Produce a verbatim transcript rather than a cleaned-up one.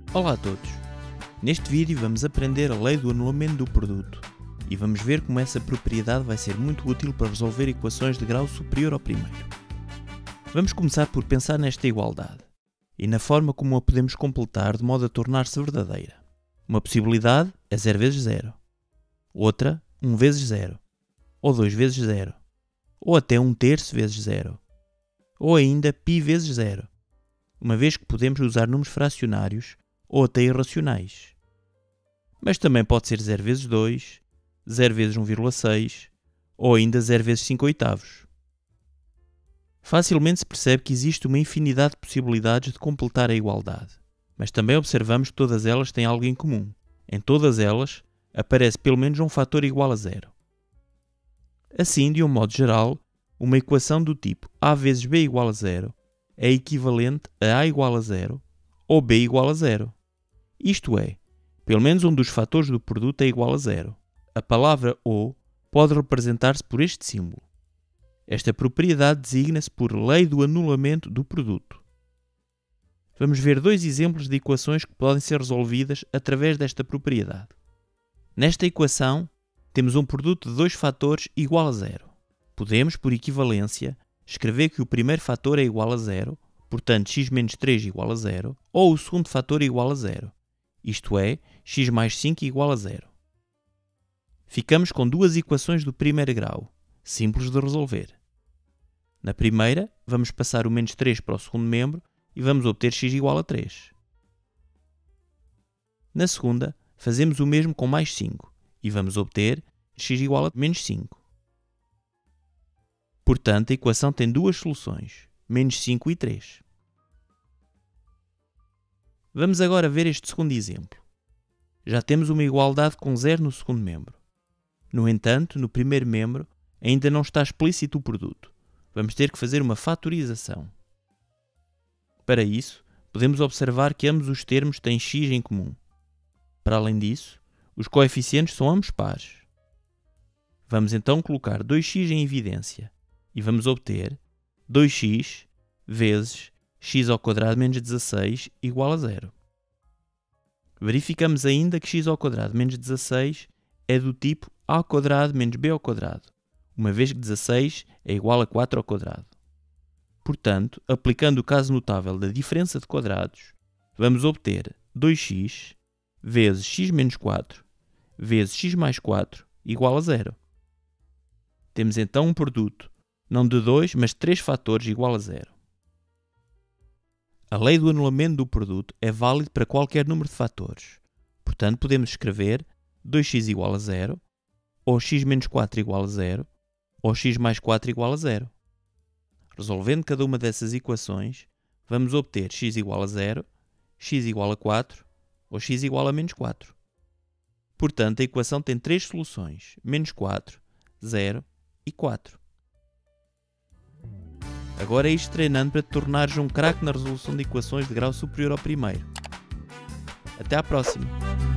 Olá a todos! Neste vídeo vamos aprender a lei do anulamento do produto e vamos ver como essa propriedade vai ser muito útil para resolver equações de grau superior ao primeiro. Vamos começar por pensar nesta igualdade e na forma como a podemos completar de modo a tornar-se verdadeira. Uma possibilidade é zero vezes zero, outra um vezes zero, ou dois vezes zero, ou até um terço vezes zero, ou ainda π vezes zero, uma vez que podemos usar números fracionários ou até irracionais. Mas também pode ser zero vezes dois, zero vezes um vírgula seis ou ainda zero vezes cinco oitavos. Facilmente se percebe que existe uma infinidade de possibilidades de completar a igualdade, mas também observamos que todas elas têm algo em comum. Em todas elas aparece pelo menos um fator igual a zero. Assim, de um modo geral, uma equação do tipo a vezes b igual a zero é equivalente a a igual a zero ou b igual a zero. Isto é, pelo menos um dos fatores do produto é igual a zero. A palavra ou pode representar-se por este símbolo. Esta propriedade designa-se por lei do anulamento do produto. Vamos ver dois exemplos de equações que podem ser resolvidas através desta propriedade. Nesta equação, temos um produto de dois fatores igual a zero. Podemos, por equivalência, escrever que o primeiro fator é igual a zero, portanto x menos três igual a zero, ou o segundo fator é igual a zero, isto é, x mais cinco igual a zero. Ficamos com duas equações do primeiro grau, simples de resolver. Na primeira, vamos passar o menos três para o segundo membro e vamos obter x igual a três. Na segunda, fazemos o mesmo com mais cinco e vamos obter x igual a menos cinco. Portanto, a equação tem duas soluções, menos cinco e três. Vamos agora ver este segundo exemplo. Já temos uma igualdade com zero no segundo membro. No entanto, no primeiro membro, ainda não está explícito o produto. Vamos ter que fazer uma fatorização. Para isso, podemos observar que ambos os termos têm x em comum. Para além disso, os coeficientes são ambos pares. Vamos então colocar dois x em evidência e vamos obter dois x vezes x ao quadrado menos dezasseis igual a zero. Verificamos ainda que x ao quadrado menos dezasseis é do tipo a ao quadrado menos b ao quadrado, uma vez que dezasseis é igual a quatro ao quadrado. Portanto, aplicando o caso notável da diferença de quadrados, vamos obter dois x vezes x menos quatro vezes x mais quatro igual a zero. Temos então um produto, não de dois, mas de três fatores igual a zero. A lei do anulamento do produto é válida para qualquer número de fatores. Portanto, podemos escrever dois x igual a zero, ou x menos quatro igual a zero, ou x mais quatro igual a zero. Resolvendo cada uma dessas equações, vamos obter x igual a zero, x igual a quatro, ou x igual a menos quatro. Portanto, a equação tem três soluções, menos quatro, zero e quatro. Agora é isto treinando para te tornares um craque na resolução de equações de grau superior ao primeiro. Até à próxima!